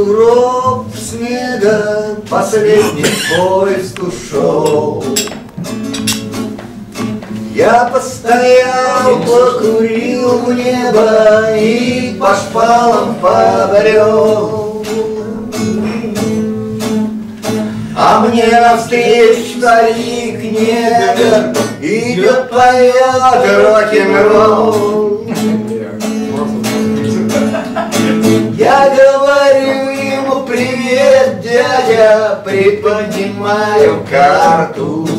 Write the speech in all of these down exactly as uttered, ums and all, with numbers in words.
сугроб снега, последний поезд ушел. Я постоял, покурил в небо и по шпалам побрел. А мне навстречу старик негр идет, поет рок-н-ролл. Я говорю ему: привет, дядя, приподнимаю карту.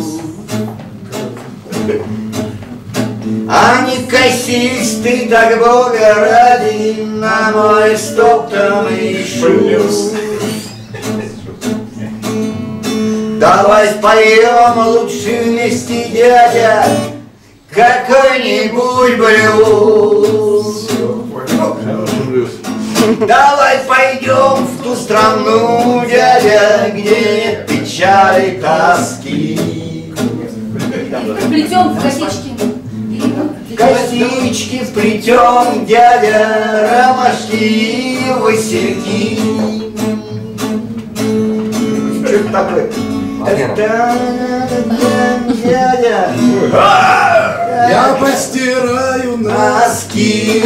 А не косись ты, так Бога ради, на мой стоптанный шус. Давай споем лучше вместе, дядя, какой-нибудь блюз. Давай пойдем в ту страну, дядя, где нет печали и тоски. Плетем в косички. Косички вплетем, дядя, ромашки и васильки. Что это такое? Дядя, я постираю носки.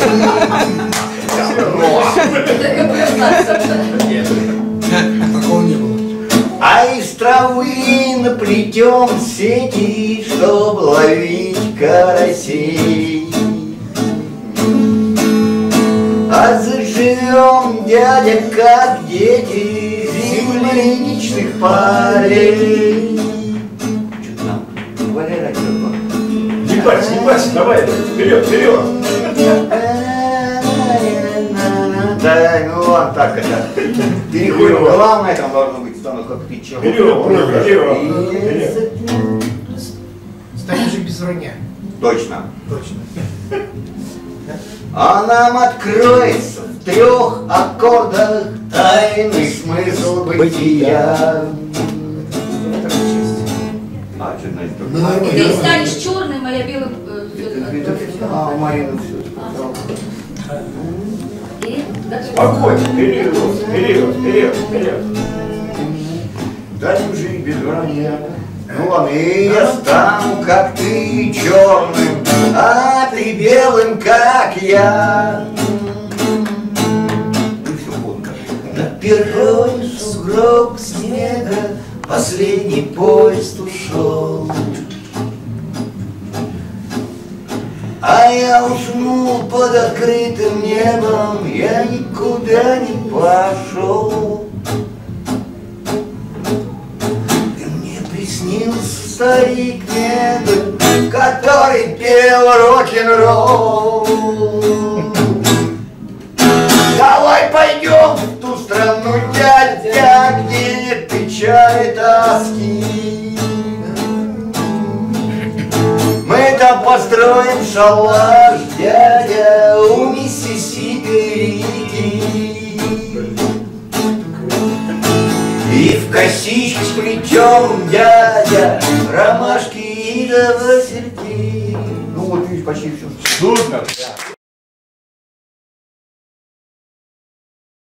Такого не было. А из травы наплетем сети, чтоб ловить карасей. А заживем, дядя, как дети земляничных полей. Что там? Валера, что-то. Не парься, не парься, давай, вперед, вперед. Да, ну ладно, так это. Переходим. Главное там должно быть стану как ты чего. Вперед, вперед. Стоишь же без руня. Точно. Точно. А нам откроется в трех аккордах тайный смысл бытия. А, что значит? Ты станешь черным, а я белым. А, Марина, все. Огонь, вперед, вперед, вперед, вперед. Дальше жить без вранья. Ну ладно, и я стану, как ты, черным, а ты белым, как я. И все ходно. На перроне сугроб снега, последний поезд ушел. А я уснул под открытым небом, я никуда не пошел. И мне приснился старик негр, который пел рок-н-ролл. Давай пойдем в ту страну, дядя, где нет печали и тоски. Мы там построим шалаш, дядя, у Миссисипи реки. И в косички сплетем, дядя, ромашки и васильки. Ну вот видишь, почти все. Супер.